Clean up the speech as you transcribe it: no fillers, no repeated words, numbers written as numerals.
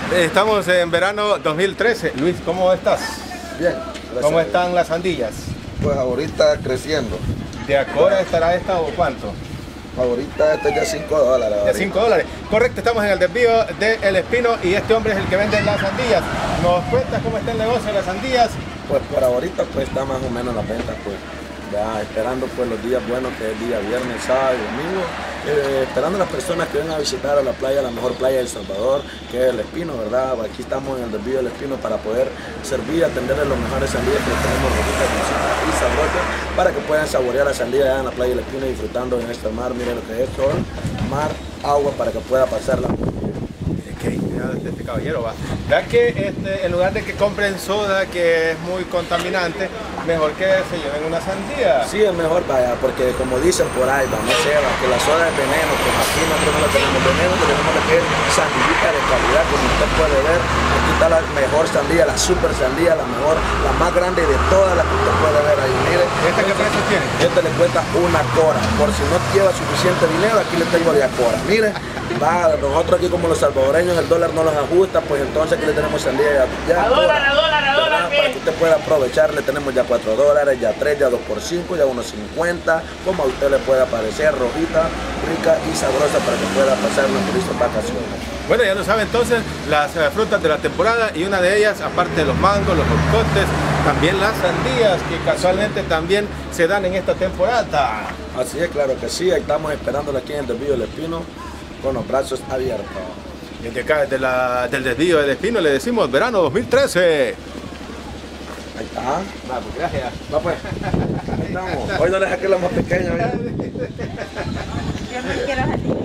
Estamos en verano 2013. Luis, ¿cómo estás? Bien. ¿Cómo están las sandías? Pues ahorita creciendo. ¿De Acora estará esta o cuánto? Ahorita este es de $5. De $5. Correcto, estamos en el desvío de El Espino y este hombre es el que vende las sandías. ¿Nos cuentas cómo está el negocio de las sandías? Pues por ahorita pues está más o menos la venta, pues ya esperando pues los días buenos, que es el día viernes, sábado y domingo, esperando a las personas que vengan a visitar a la playa, la mejor playa de El Salvador, que es El Espino, ¿verdad? Aquí estamos en el desvío del Espino para poder servir y atenderles los mejores sandías que tenemos rojitas, dulcitas y sabrosas, para que puedan saborear la sandía allá en la playa del Espino disfrutando en este mar. Miren lo que es sol, mar, agua, para que pueda pasarla. Okay, este caballero va. Ya que en lugar de que compren soda, que es muy contaminante, mejor que se lleven una sandía. Sí, es mejor, vaya, porque como dicen por ahí, va, no sé, va, que la soda es veneno, pues aquí nosotros no la tenemos veneno, tenemos lo que es sandillita de calidad, como usted puede ver. Aquí está la mejor sandía, la super sandía, la mejor, la más grande de todas las que usted puede ver ahí. Mire, ¿Esta qué precio tiene? Este le cuesta una cora, por si no lleva suficiente dinero, aquí le tengo de acora. Mire, va, nosotros aquí como los salvadoreños el dólar no los ajusta, pues entonces aquí le tenemos sandía ya a dólar, para que usted pueda aprovechar. Le tenemos ya $4, ya 3, ya 2 por 5, ya 1.50, como a usted le pueda parecer, rojita, rica y sabrosa para que pueda pasar unas felices vacaciones. Bueno, ya lo sabe entonces, las frutas de la temporada, y una de ellas, aparte de los mangos, los jocotes, también las sandías, que casualmente también se dan en esta temporada. Así es, claro que sí, ahí estamos esperándola aquí en el desvío del Espino con los brazos abiertos. Desde acá, del desvío del Espino, le decimos verano 2013. Ahí está. Va, pues gracias. Va pues. Ahí estamos. Hoy no le saqué la más pequeña. Yo no quiero salir.